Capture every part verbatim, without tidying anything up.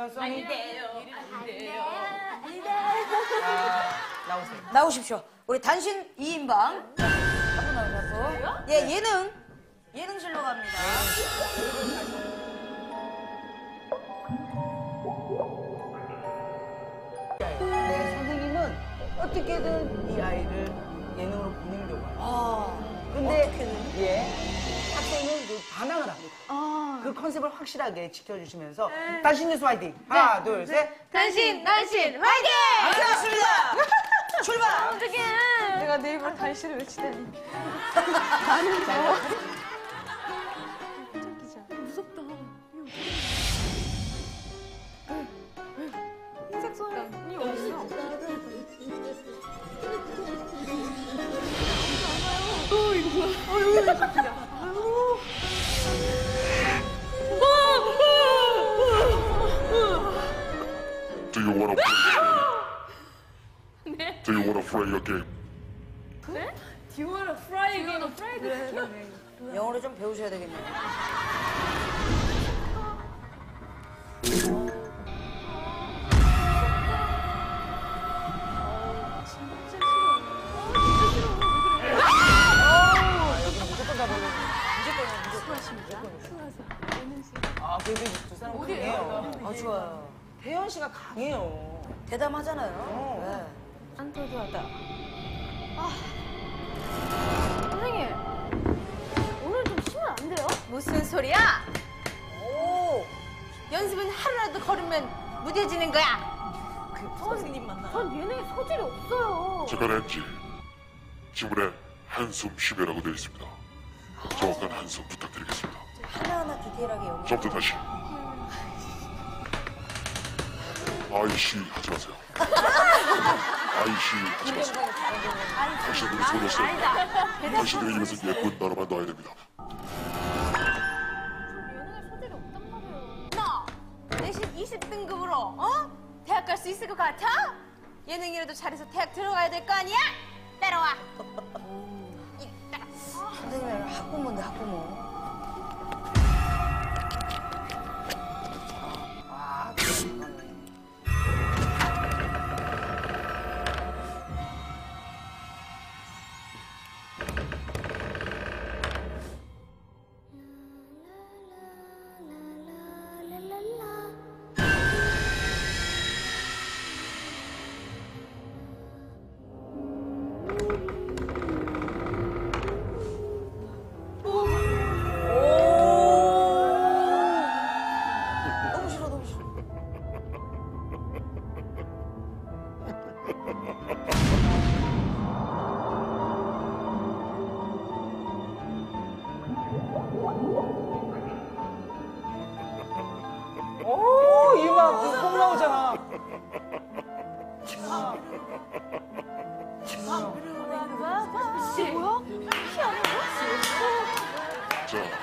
가능성이 돼요. 안 돼요. 아, 나오세요. 나오십시오. 우리 단신 이 인방. 한분 나오셨고. 예, 예능. 예능실로 갑니다. 네, 선생님은 어떻게든 이 아이를 예능으로 보내려고 해요. 아, 근데 어떻게든? 예, 학생은 그 반항을 합니다. 아. 그 컨셉을 확실하게 지켜주시면서 단신 뉴스 화이팅! 하나, 둘, 셋! 단신, 단신, 화이팅! 알겠습니다. 출발. 어떡해. 내가 내 입으로 단신을 외치다니. 무섭다. 흰색 손이 어딨어? 어, 이거 뭐야? 어, 여기 왜 잡히냐? 아유. Do you wanna play a game? Do you wanna play a game? Do you wanna fry again? fry again? 영어를 좀 배우셔야 되겠네요. 아, 그래도 두 사람 강해요. 아, 좋아요. 태연 씨가 강해요. 대담하잖아요. 어. 네. 안토도하다. 아, 선생님, 오늘 좀 쉬면 안 돼요? 무슨 소리야? 오, 연습은 하루라도 걸으면 무뎌지는 거야. 선생님 만나. 전 예능에 소질이 없어요. 제가 낸지 지문에 한숨 쉬며라고 되어 있습니다. 정확한 한숨 부탁드리겠습니다. 하나하나 디테일하게 연기. 처음부터 다시. 아이씨 하지 마세요. 아이씨 하지 마세요. 당신들이 소녀시대 당신들의 입에서 예쁜 단어만 나와야 됩니다. 예능에 소질이 없단 말이에요. 너 내신 이십 등급으로 어? 대학 갈 수 있을 것 같아? 예능이라도 잘해서 대학 들어가야 될 거 아니야? 따라와. 이, 따라. 선생님 학부모인데 학부모. 아, 그렇구나. 너무 싫어, 너무 싫어. 오, 이마 그꼭 나오잖아. 자, 네.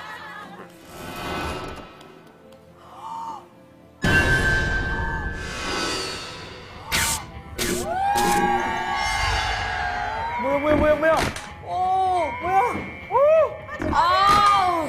뭐야, 뭐야, 뭐야, 뭐야. 오, 뭐야. 오. 아우.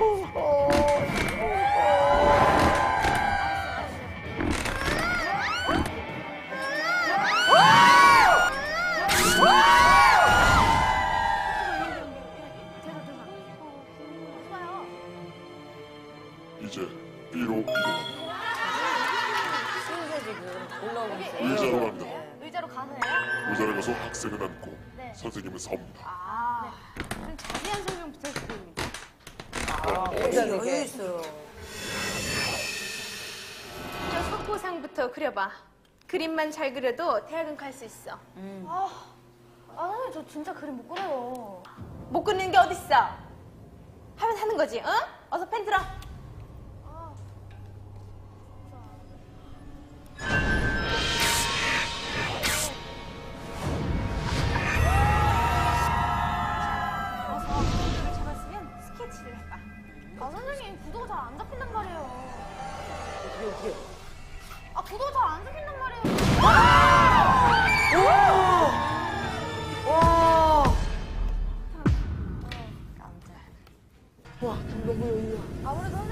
이제 B로 이동합니다. 순서 지금 올라오고 있어요. 의자로 갑니다. 의자로 가세요? 의자를 가서 학생은 앉고 선생님은 섭니다. 아, 그럼 자세한 설명 부탁드립니다. 아, 여유 되게. 있어요. 저 석고상부터 그려봐. 그림만 잘 그려도 대학은 갈 수 있어. 아, 아, 선생님 저 진짜 그림 못 그려요. 못 그리는 게 어딨어? 하면 하는 거지, 응? 어서 펜 들어. 어서 구도를 잡았으면 스케치를 해봐. 아, 선생님 구도가 잘 안 잡힌단 말이에요. 어떻게, 어떻게. 아, 구도가 잘 안 잡힌단 말이에요. 와, 너무 여유야. 아무래도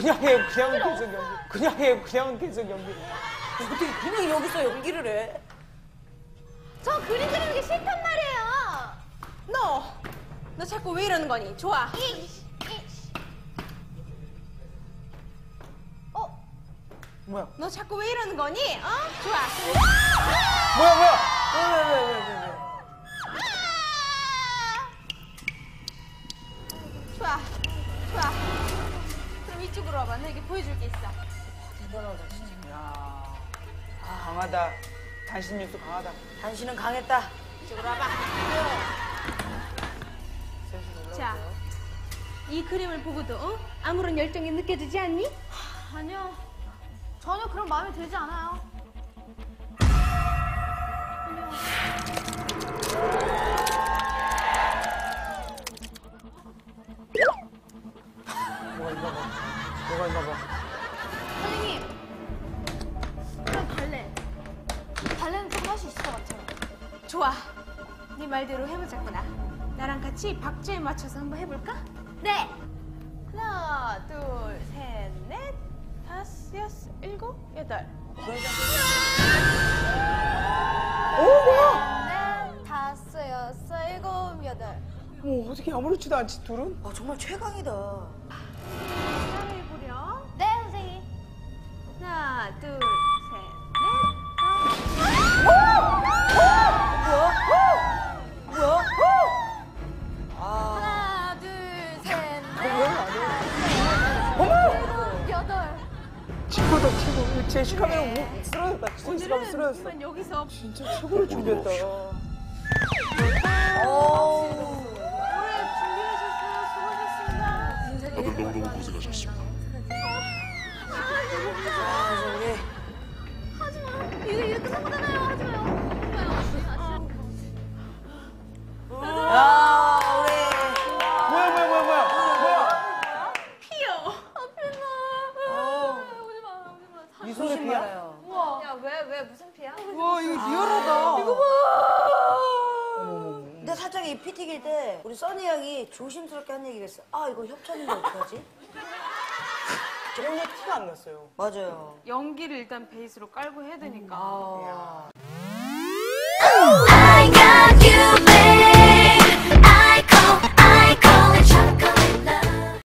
그냥 해요, 그냥 계속 연기. 그냥 해요, 그냥 계속 연기. 어떻게 그냥 여기서 연기를 해? 저 그림 그리는 게 싫단 말이에요. 너, 너 자꾸 왜 이러는 거니? 좋아. 어? 뭐야? 너 자꾸 왜 이러는 거니? 어? 좋아. 뭐야, 뭐야? 왜, 왜, 왜, 왜, 왜, 왜? 좋아. 좋아. 그럼 이쪽으로 와봐. 내게 보여줄 게 있어. 대단하다 진짜. 야, 아, 강하다. 단신 뉴스 강하다. 당신은 강했다. 이쪽으로 와봐. 자, 이 그림을 보고도 어? 아무런 열정이 느껴지지 않니? 아니요. 전혀 그런 마음이 들지 않아요. 뭐가 있나 봐. 뭐가 있나 봐. 선생님. 그럼 발레. 발레는 좀 할 수 있을 것 같아요. 좋아. 네 말대로 해보자꾸나. 나랑 같이 박자에 맞춰서 한번 해볼까? 네. 하나, 둘, 셋, 넷, 다섯, 여섯, 일곱, 여덟. 오, 뭐야? 넷, 다섯, 여섯, 일곱, 여덟. 뭐, 어떻게 아무렇지도 않지, 둘은? 아 정말 최강이다. 하나 해보렴. 네, 선생님. 하나, 둘, 셋, 넷, 뭐야? 하나, 둘, 셋, 넷, 어머! 일곱, 여덟. 친구다, 친구. 제시카메라 뭐, 쓰러졌다. 제시카메라 오늘은 쓰러졌어. 이만 여기서 진짜 최고로 준비했다. 오. 오래 준비해주셔서 수고하셨습니다. 다들 너무너무 고생하셨습니다. 자 이제 우리 하지 마. 이게 이제 끝난 거잖아요. 하지 마요. 하지 마요. 야 우리 뭐야, 뭐야, 뭐야, 뭐야. 뭐야? 피어. 오지 마. 오지 마. 이 손에 조심 피야? 말아요. 야, 왜, 왜, 무슨 피야? 와, 이거 리얼하다. 이거 봐. 근데 살짝 이 피 튀길 때 우리 써니 양이 조심스럽게 한 얘기가 있어. 아 이거 협찬인데 어떡하지? 전혀 티가 안 났어요. 맞아요. 연기를 일단 베이스로 깔고 해야 되니까. 아.